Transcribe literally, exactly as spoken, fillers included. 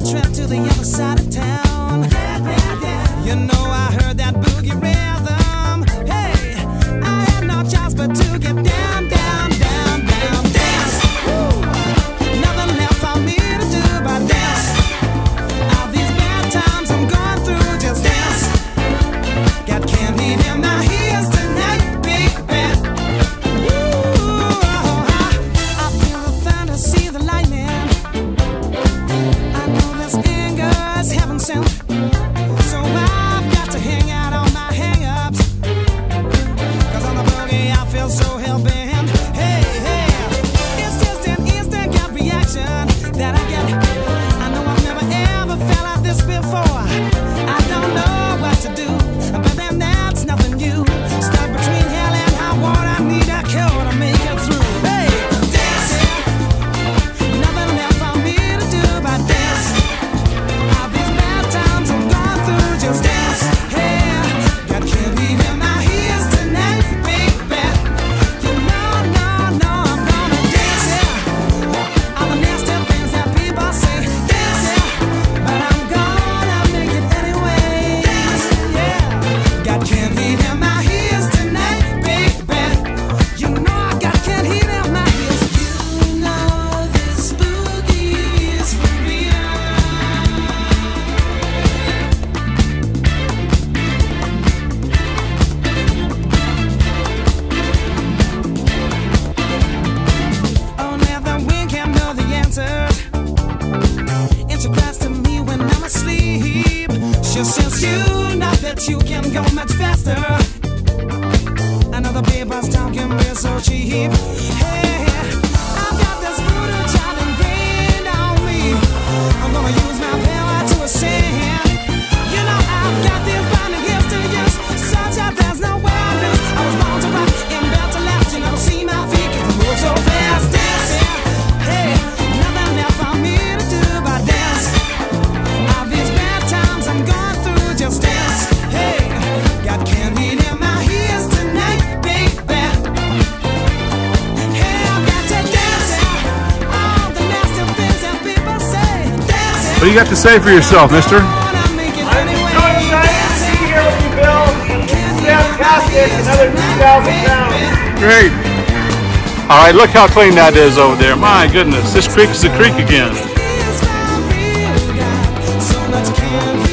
trip to the other side of town. You know I heard that boogie rhythm. Hey, I had no choice but to get down, down, down, down, dance. Woo. Nothing left for me to do but dance. All these bad times I'm going through, just dance. Got candy in my ears tonight, baby. Woo. I feel the thunder, see the lightning. I know this anger is heaven sent. So I've got to hang out on my hang-ups. Cause on the boogie I feel so hell-bent. Hey, hey, it's just an instant gut reaction that I get. I know I've never ever felt like this before. I don't know what to do, but then that's nothing new. Stuck between hell and high water, I need a cure to make it through. Hey, dancing, nothing left for me to do but dance. All these bad times I'm going through, just dance. Hey, got candy in my ears tonight, baby. You know, no, no, I'm gonna dance, yeah. All the nasty things that people say, dance, yeah. But I'm gonna make it anyway. Dance, yeah. Got candy in my ears tonight, baby. You know I got candy in my ears. You know this boogie is for real. Oh, now the wind can't know the answers. It's a class to me when I'm asleep. She says you know that you can go much faster. Another paper's talking real so cheap. Hey, I've got this voodoo child ingrained on me. I'm gonna use my power to ascend. You know I've got these blinding gifts to use, such that there's no way I lose. I was born to rock and built to last. You never see my feet 'cause I move so fast. Dancing, hey, nothing left for me to do but dance. All these bad times I'm going through, just dance. Hey, got candy in my ears tonight, baby. Hey, I've got to dance, yeah. All the nasty things that people say, dance, yeah. What do you got to say for yourself, mister? Gonna make it I'm anyway. so excited to be here with you, Bill. Fantastic, another two thousand pounds. Great. All right, look how clean that is over there. My goodness, this creek is a creek again. It's for real, got so much candy.